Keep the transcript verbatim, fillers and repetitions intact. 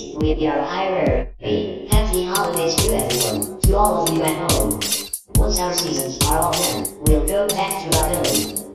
greetings with your hierarchy. Happy holidays to everyone, to all of you at home. Once our seasons are all done, we'll go back to our village.